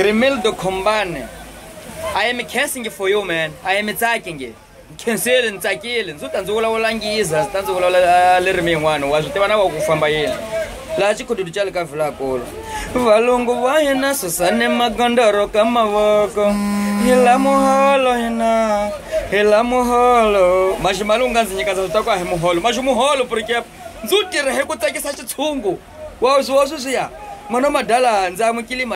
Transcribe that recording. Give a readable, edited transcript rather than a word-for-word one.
Grimeldo Kombane. I am casting for you, man. I am attacking. Canceling, tackling. So tanzula walangiza, tanzula lermingwano. Wazutebana wakufamba yena. Laji kududuchala kafula kolo. Valungu wahena susane magondoro kama woko. Hila muholo hina. Hila muholo. Mashi malunga nzinyikaza utakwa he muholo. Mashi muholo porque nzutire he kutakisa chitsungu. Wazo siya. Mwana madala nzamu kilima.